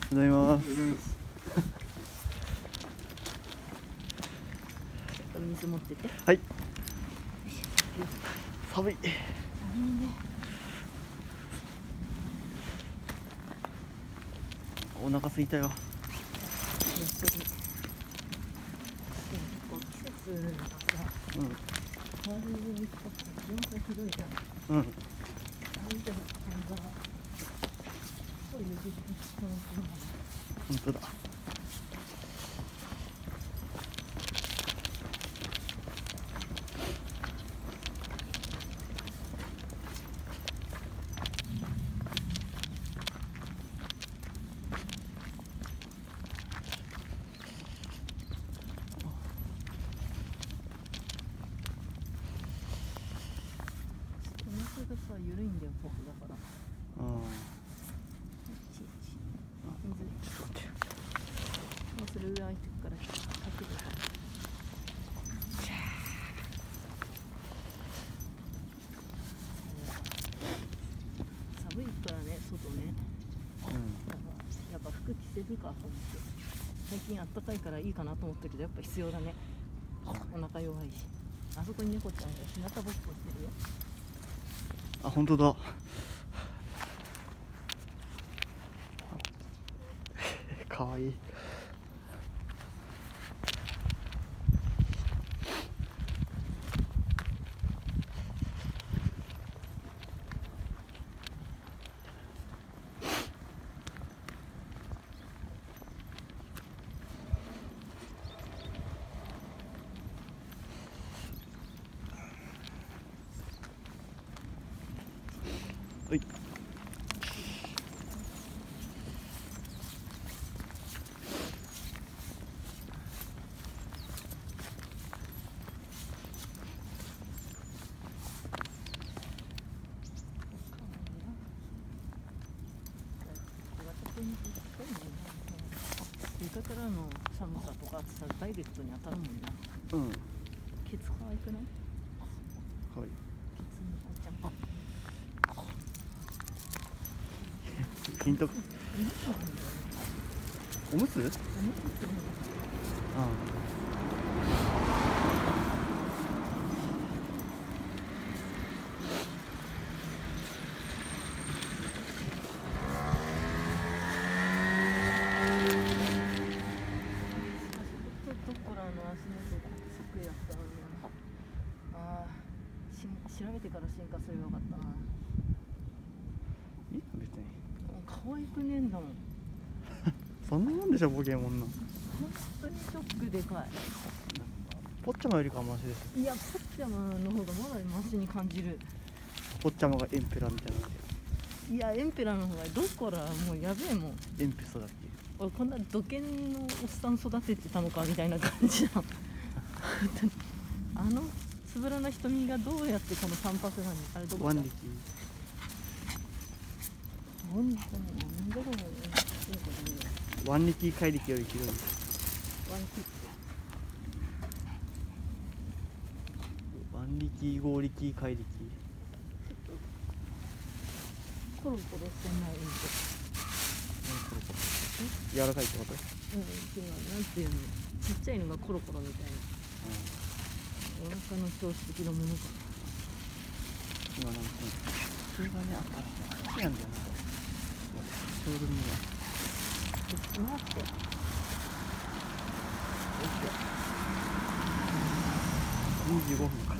ございます。 お水持ってて。 はい。寒い。お腹空いたよ。 やっぱり季節がさ、変わるように気温がひどいじゃん。あれでもそういう時期本当だ。 お腹がさ、緩いんだよ、僕だから。水。もうそれ上空いてくから、かけるから。寒いからね、外ね。やっぱ服着せるかと思って。最近あったかいからいいかなと思ったけど、やっぱ必要だね。お腹弱いし。あそこに猫ちゃんが日向ぼっこしてるよ。 あ、本当だ。かわいい。はい。 床からの寒さとか暑さダイレクトに当たるもんな。ケツ可愛くない？ はい。 ケツ猫ちゃん。 ヒント。おむつ？ 調べてから進化すればよかったな。 別に可愛くねえんだもん。 そんなもんでしょ、ポケモンの。 本当にショックでかい。 ポッチャマよりかはマシです。 いや、ポッチャマの方がまだマシに感じる。 ポッチャマがエンペラみたいな。 いや、エンペラの方がどこからもうやべえもん。 エンペソだっけ。 俺こんな土建のおっさん育ててたのかみたいな感じだ。あのつぶらな瞳がどうやってこの散髪なんにあれどこだ。 腕力。 本当になんだろうね。 腕力怪力より広い。 ワンキッ腕力合力怪力。 コロコロしてないんで。 柔らかいってこと？ 違う、なんていうの、ちっちゃいのがコロコロみたいな。お腹の調子的なものかな。 今なんかそれがね、あった好きなんだよな。ちょうど見え待って。 25分か。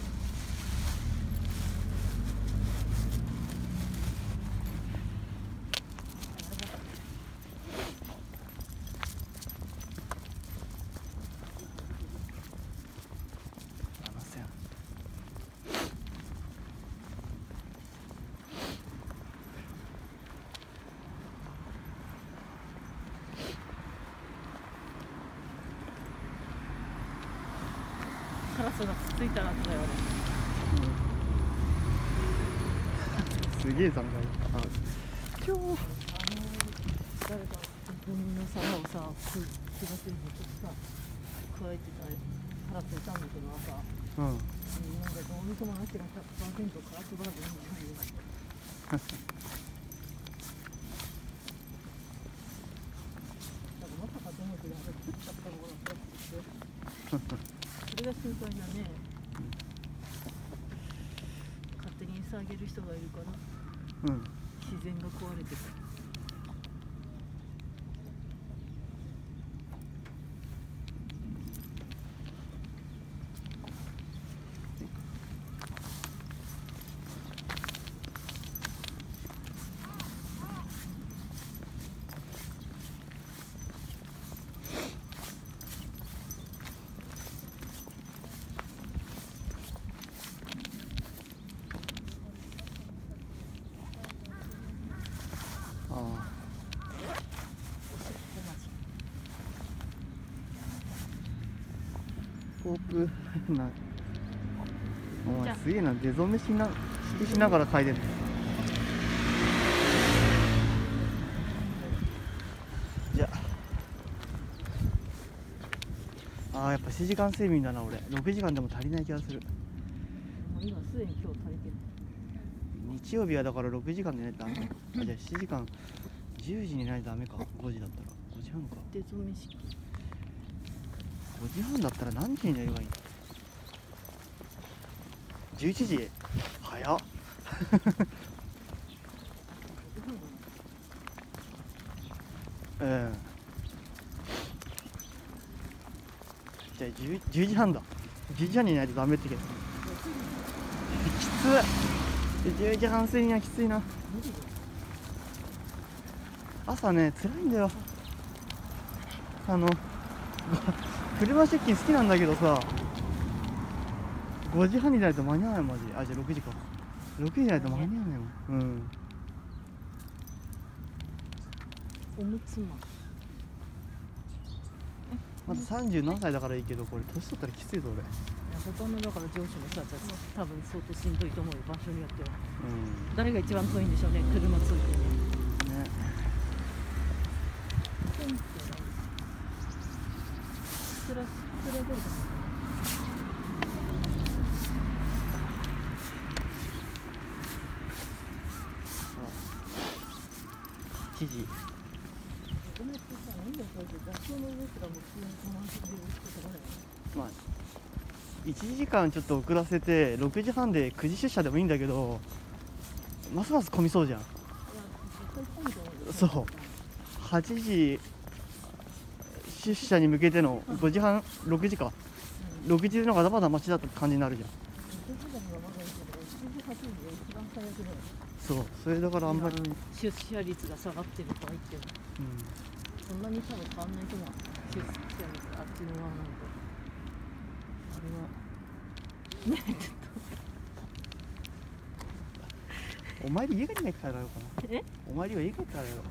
カラスがつついたらだよね。 すげえ残骸。 今日誰か自分の皿をさ、気がするのとさ、加えてたカラスいたんだけどさ、なんかどう見てもなければ 100% カラスバージョンになるよ。 が心配だね。勝手に餌あげる人がいるから、 うん。 自然が壊れてる。 ポープな、お前すげえな、出初めしながら嗅いでる。じゃあ、やっぱ7時間睡眠だな俺。6時間でも足りない気がする。 今すでに今日足りてる。 日曜日はだから6時間で寝ないとダメ。あ、じゃあ7時間、10時にないとダメか。5時だったら5時半か。 出初め式。 5時半だったら何時に寝ればいいの？11時？早っ。うん。じゃあ10時半だ。10時半にいないとダメってけど。きつい。10時半過ぎにはきついな。朝ね、辛いんだよ。車出勤好きなんだけどさ、5時半にないと間に合わないマジ。あ、じゃあ6時か。6時にないと間に合わないもん。うん。 おむつま。 まだ30何歳だからいいけど、これ年取ったらきついぞ俺。 他のだから上司の人たちは多分相当しんどいと思うよ、場所によっては。 うん。 誰が一番遠いんでしょうね、車通勤ね。それは出るかも。 8時。まあ1時間ちょっと遅らせて6時半で9時出社でもいいんだけど、ますます混みそうじゃん。そう、8時出社に向けての5時半、6時か、6時のがまだ待ちだった感じになるじゃん。そう、それだからあんまり出社率が下がってるとは言っても、そんなに多分変わんないと思う。出社率があっちの側なんと。あれはね、ちょっとお前り家帰らようかな。お前りは家帰ったらよ。 ね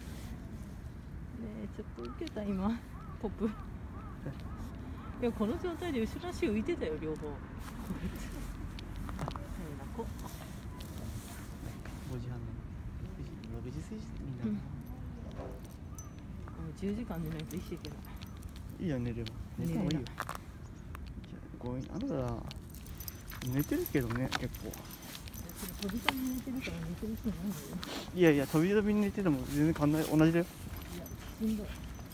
え、ちょっと受けた今ポップ。いや、この状態で後ろ足浮いてたよ両方。こ 5時半の6時過ぎになる。 10時間寝ないと生きていけない。 いいよ、寝れば。寝た方がいいよ。あなた寝てるけどね、結構。 飛び飛びに寝てるから寝てる人いないんだよ。 いやいや、飛び飛びに寝てても全然変わんない、同じだよ。 いや、しんどい。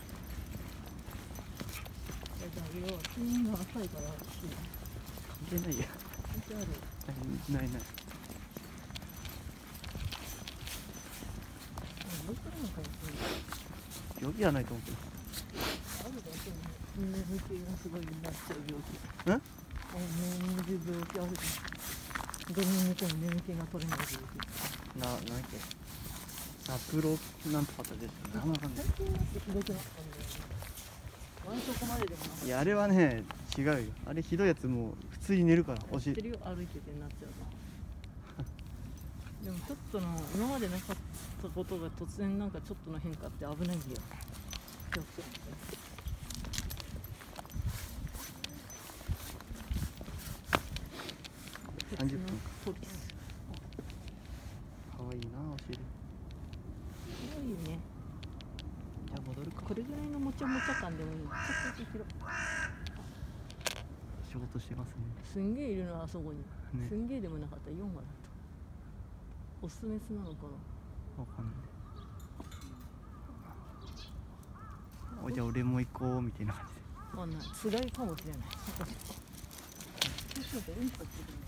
だけど睡眠が浅いから関係ないや。 関係ある？ ない。 どっからのかもしれない。 病気はないと思うけど。 あるかもしれない。眠気がすごいなっちゃう病気。眠気病気あるじゃん。どれに寝ても眠気が取れない病気。 なんだっけ。サプロなんとかって出てた。なんわかんない。 最近だってひどくなったんだよね。前そこまででもなかった。 いや、あれはね、違うよ。あれひどいやつもう普通に寝るから。 知ってるよ、歩いててなっちゃうと。でもちょっとの今までなかったことが突然なんかちょっとの変化って危ないんだよ。気をつけて。 30分か。 トリス。 かわいいな、お尻。 すごいよね。 じゃあ戻るか。 これぐらいのもちゃもちゃ感でもいいの。ちょっと広い。 仕事してますね。 すんげえいるのあそこに。 ね、 すんげえでもなかった4羽だった。オスメスなのかな。 わかんない。じゃあ俺も行こうみたいな感じで。 わかんない。つがいかもしれない。 なんかうんこってるね。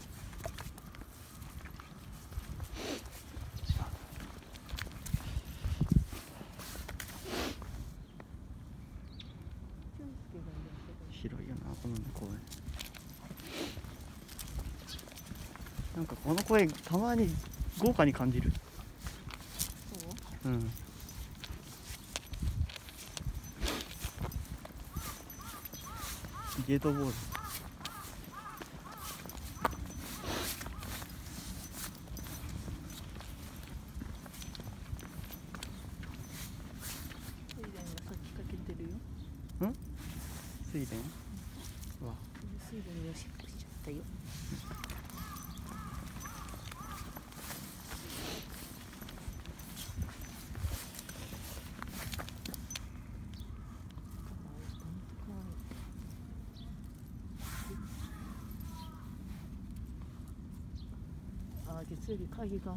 広いよなこの公園。なんかこの公園たまに豪華に感じる。 そう？ うん。ゲートボール。 水田がさっきかけてるよ。 水田。わ。 水田におしっこしちゃったよ。あ、月曜日会議が。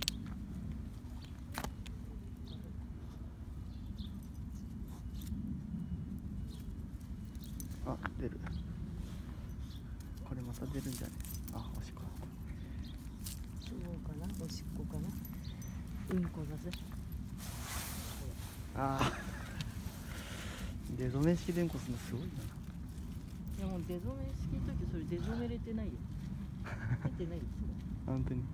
あ、出る。これまた出るんじゃね。あ、おしっこそうかな、おしっこかな。うんこだぜ。 ああ。出初め式でうんこするのすごいよいやもう出初め式の時それ出初めれてないよ。出てないよ。 な。本当に。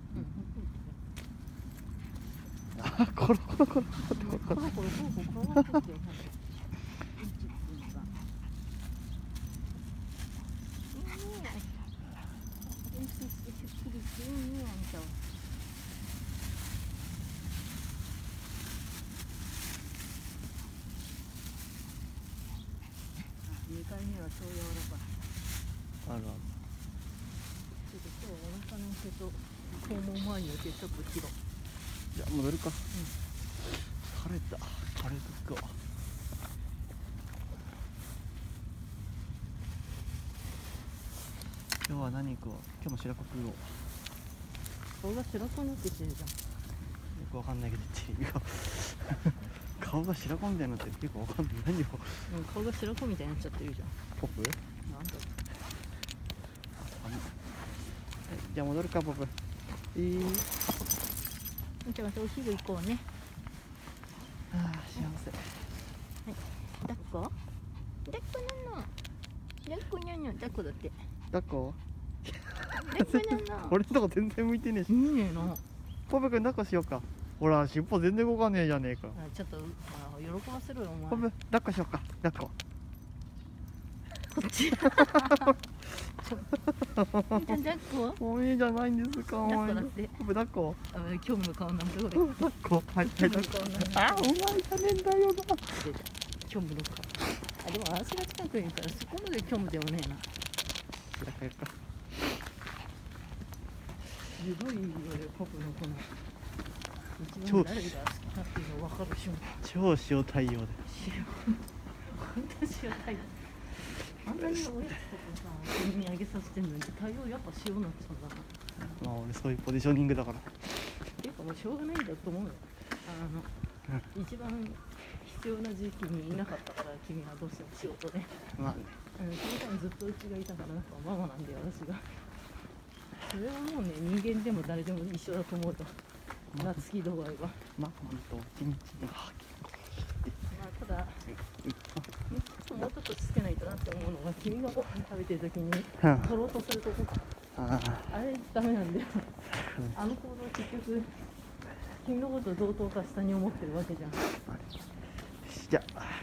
うん、 あ、コロコロコロコロコロコロコロコロコロ転がってってよ。2回目は超柔らかい。 あるある。 ちょっと今日はお腹の毛と肛門周りの毛ちょっと広い。 じゃあ戻るか。疲れた。疲れたか。今日は何食おう。今日も白子食おう。 顔が白くなってきてるじゃん。 よくわかんないけど言ってるよ。顔が白子みたいになってる。よくわかんない。何を。 顔が白子みたいになっちゃってるじゃん。 ポップ？ なんだろじゃあ戻るかポップ。 う。じゃあまたお昼行こうね。 ああ幸せ。 抱っこ？抱っこなの。抱っこなの。抱っこだって。 抱っこ？ 抱っこなの。 俺のとこ全然向いてねえし。 いいねえな。 ポップ君抱っこしようか。ほら尻尾全然動かねえじゃねえか。 ちょっと喜ばせろよお前。 ポップ抱っこしようか。抱っこ。 こっち。抱っこ？ おめえじゃないんですか。お前。 抱っこだって。 ポップ抱っこ。 興味の顔なんだこれ。 抱っこ。はいはい抱っこ。あ、お前じゃねえんだよな。 虚無の顔。でも足が近くにいるからそこまで虚無でもねえな。 開けるか。 すごいよねポプのこの。一番誰が好きかっていうの分かる瞬間。 超塩対応で。 本当塩対応。あんなにおやつとかさ、国にあげさせてんのに対応やっぱ塩になっちゃうんだな。 まあ俺そういうポジショニングだから。 ていうかもうしょうがないんだと思うよ。一番必要な時期にいなかったから君はどうしても仕事ね。 まあね。 その間ずっとうちがいたからなんかママなんだよ私が。それはもうね人間でも誰でも一緒だと思うと。懐き度合いは。 まあ本当一日で。 まあただ。もうちょっとつけないとなって思うのが君がご飯食べてる時に取ろうとするとこあれダメなんだよ。あの行動結局君のこと同等か下に思ってるわけじゃん。 じゃあ